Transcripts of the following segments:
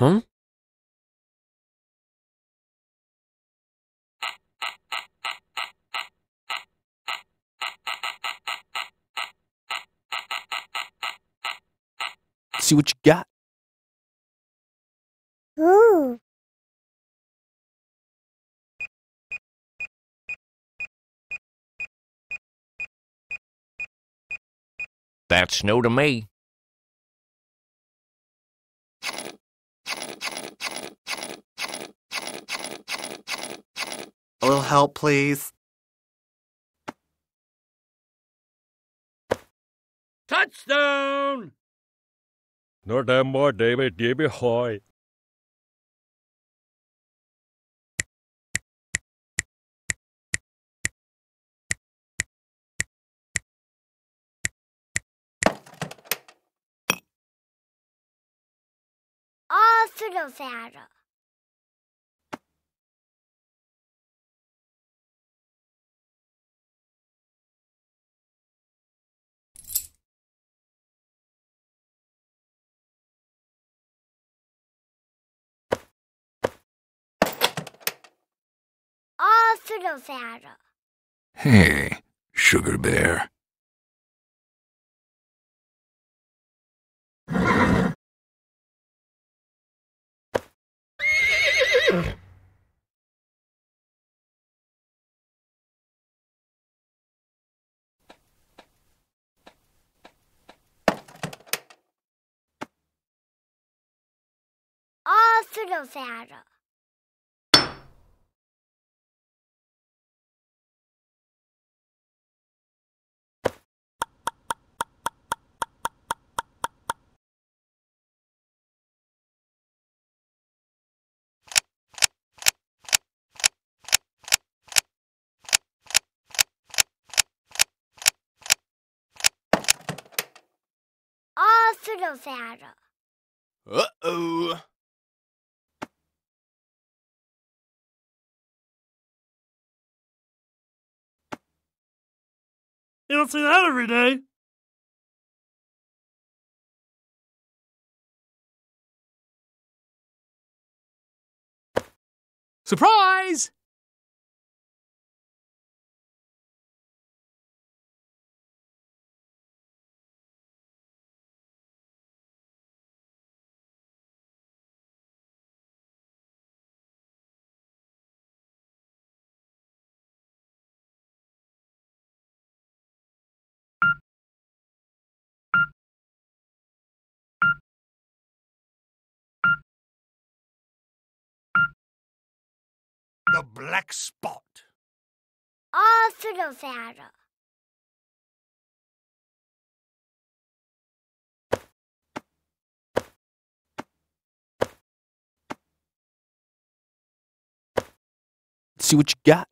Huh? See what you got. Ooh. That's snow to me. A little help, please. Touchdown! Not that more, David. Give me hoy. Avslöjade. Avslöjade. Hey, Sugar Bear. Avslöjade. Avslöjade. Uh-oh. You don't see that every day. Surprise! The black spot. Avslöjade. See what you got.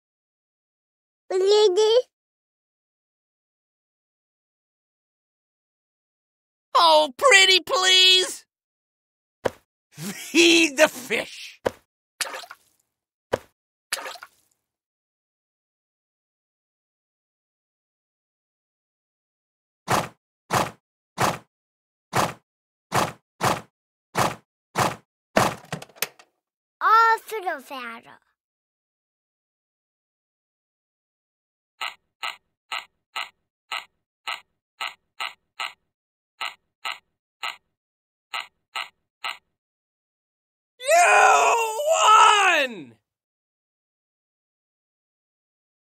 Oh, pretty please! Feed the fish! Avslöjade.